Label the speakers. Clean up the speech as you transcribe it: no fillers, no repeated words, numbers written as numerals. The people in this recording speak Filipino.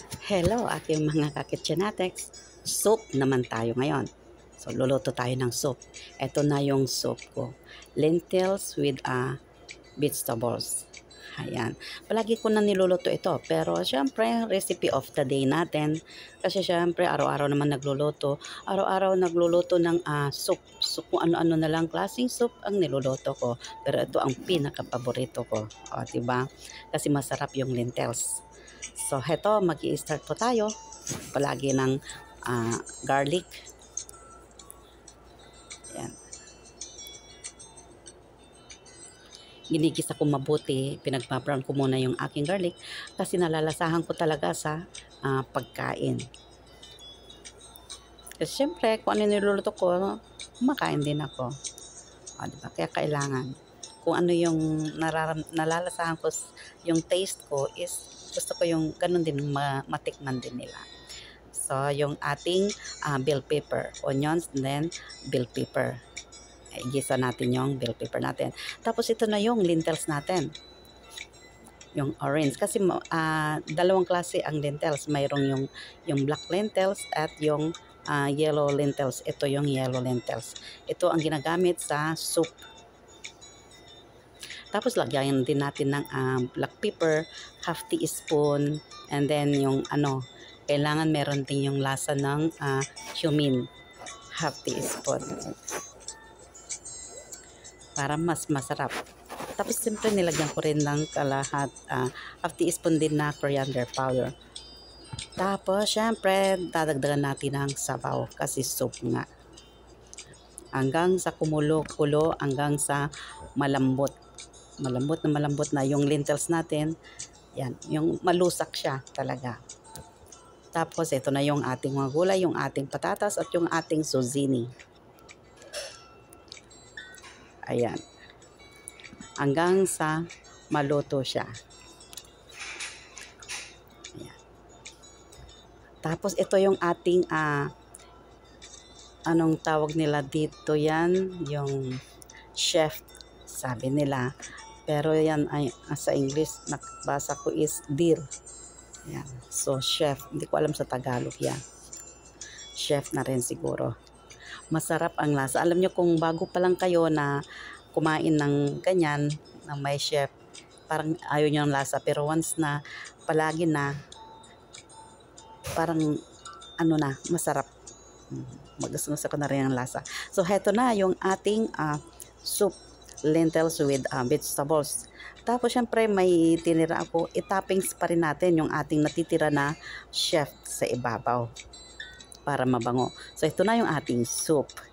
Speaker 1: Hello aking mga kakitchenatics. Soup naman tayo ngayon. So luluto tayo ng soup. Ito na yung soup ko. Lentils with vegetables. Ayan. Palagi ko na niluluto ito. Pero syempre recipe of the day natin. Kasi syempre araw-araw naman nagluluto. Araw-araw nagluluto ng soup. So kung ano-ano na lang klaseng soup ang niluluto ko. Pero ito ang pinaka-paborito ko. O diba? Kasi masarap yung lentils. So, heto, mag-i-start po tayo. Palagi ng garlic. Ayan. Ginigisa ko mabuti. Pinagpa-brown ko muna yung aking garlic kasi nalalasahan ko talaga sa pagkain. Kasi syempre, kung ano niluluto ko, kumakain din ako. O, diba? Kaya kailangan. Kung ano yung nalalasahan ko, yung taste ko is gusto ko yung ganun din matikman din nila. So, yung ating bell pepper, onions, then bell pepper. Igisa natin yung bell pepper natin. Tapos ito na yung lentils natin. Yung orange. Kasi dalawang klase ang lentils. Mayroong yung black lentils at yung yellow lentils. Ito yung yellow lentils. Ito ang ginagamit sa soup. Tapos lagyan din natin ng black pepper, half teaspoon, and then yung kailangan meron din yung lasa ng cumin, half teaspoon. Para mas masarap. Tapos siyempre nilagyan ko rin ng kalahat, half teaspoon din na coriander powder. Tapos syempre dadagdagan natin ng sabaw kasi soup nga. Hanggang sa kumulo-kulo, hanggang sa malambot. Malambot na yung lentils natin. Yan, yung malusak siya talaga. Tapos ito na yung ating mga gulay, yung ating patatas at yung ating zucchini. Ayan. Hanggang sa maluto siya. Ayan. Tapos ito yung ating anong tawag nila dito yan? Yung chef, sabi nila. Pero yan ay sa English nakbasa ko is dill. Yan. So chef, hindi ko alam sa Tagalog yan. Chef na rin siguro. Masarap ang lasa. Alam nyo kung bago pa lang kayo na kumain ng ganyan, ng may chef, parang ayaw nyo ng lasa. Pero once na, palagi na, parang masarap. Magustuhan ko na rin ang lasa. So heto na yung ating soup. Lentils with vegetables. Tapos syempre may tinira ako, itoppings pa rin natin yung ating natitira na chef sa ibabaw para mabango. So ito na yung ating soup.